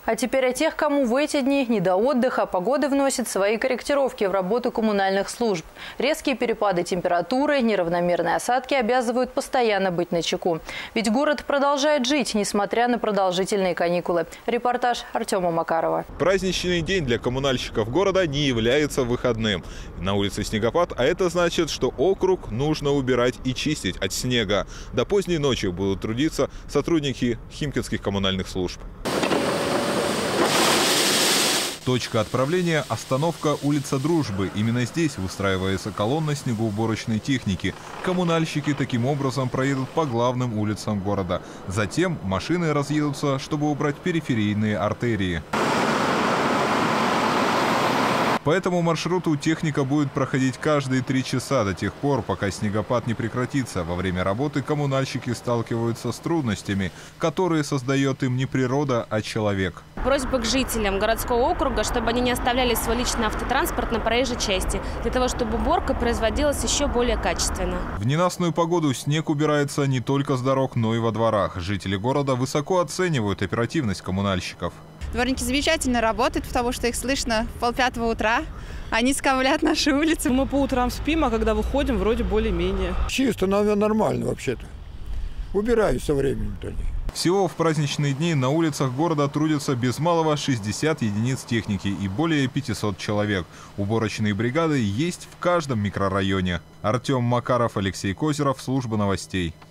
А теперь о тех, кому в эти дни не до отдыха. Погода вносит свои корректировки в работу коммунальных служб. Резкие перепады температуры, неравномерные осадки обязывают постоянно быть начеку. Ведь город продолжает жить, несмотря на продолжительные каникулы. Репортаж Артема Макарова. Праздничный день для коммунальщиков города не является выходным. На улице снегопад, а это значит, что округ нужно убирать и чистить от снега. До поздней ночи будут трудиться сотрудники химкинских коммунальных служб. Точка отправления – остановка улица Дружбы. Именно здесь выстраивается колонна снегоуборочной техники. Коммунальщики таким образом проедут по главным улицам города. Затем машины разъедутся, чтобы убрать периферийные артерии. По этому маршруту техника будет проходить каждые 3 часа до тех пор, пока снегопад не прекратится. Во время работы коммунальщики сталкиваются с трудностями, которые создает им не природа, а человек. Просьба к жителям городского округа, чтобы они не оставляли свой личный автотранспорт на проезжей части, для того, чтобы уборка производилась еще более качественно. В ненастную погоду снег убирается не только с дорог, но и во дворах. Жители города высоко оценивают оперативность коммунальщиков. Дворники замечательно работают, потому что их слышно в 4:30 утра. Они сковлят наши улицы. Мы по утрам спим, а когда выходим, вроде более-менее. Чисто, нормально вообще-то. Убираю со временем-то. Всего в праздничные дни на улицах города трудятся без малого 60 единиц техники и более 500 человек. Уборочные бригады есть в каждом микрорайоне. Артем Макаров, Алексей Козеров, служба новостей.